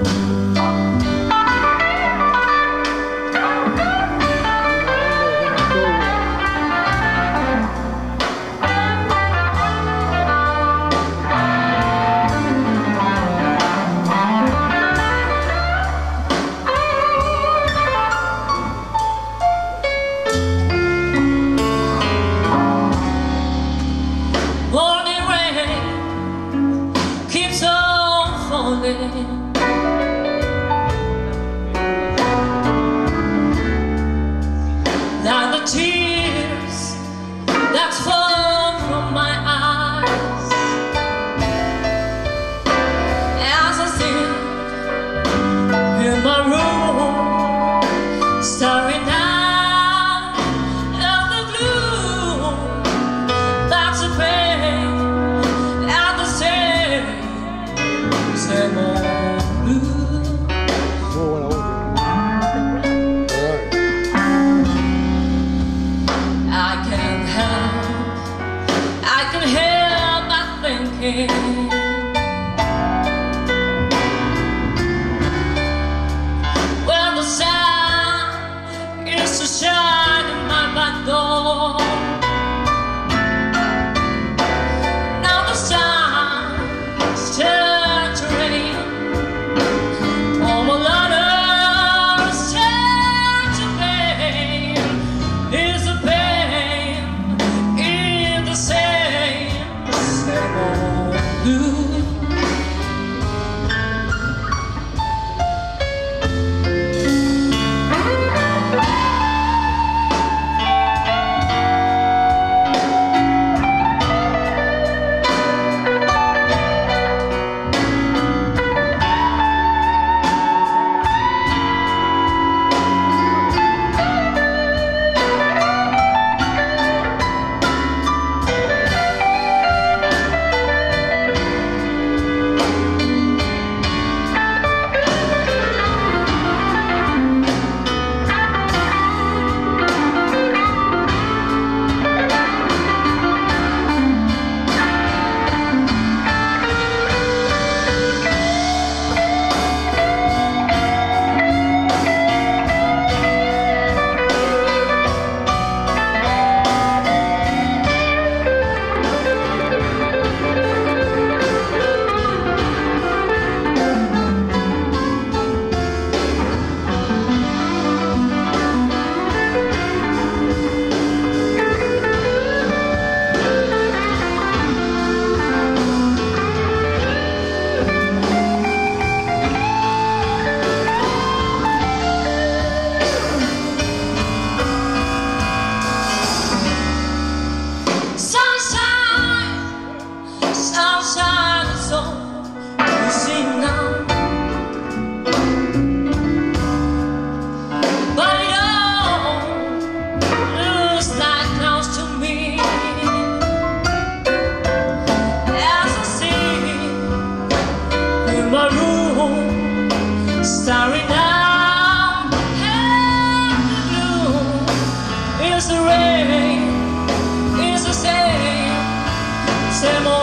Now the tears that fall from my eyes as I sit in my room, staring out at the gloom. That's the pain and the same old blues. When the sun is to shine in my back door, now the sun is turned to rain. All my letters turn to pain. Is the pain in the same old blue? Starry now, and the blue is the rain, is the same old.